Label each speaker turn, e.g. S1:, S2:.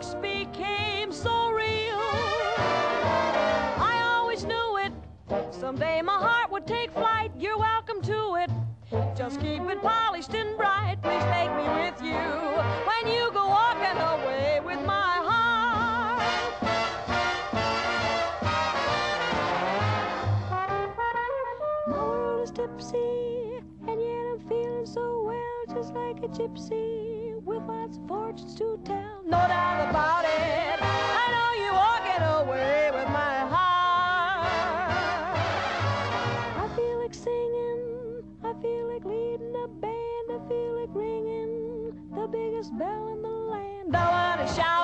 S1: looks became so real. I always knew it. Someday my heart would take flight. You're welcome to it. Just keep it polished and bright. Please take me with you when you go walking away with my heart. My world is tipsy, and yet I'm feeling so well, just like a gypsy with lots of fortunes to tell. No doubt about it, I know you're walking away with my heart. I feel like singing, I feel like leading a band, I feel like ringing the biggest bell in the land. I want to shout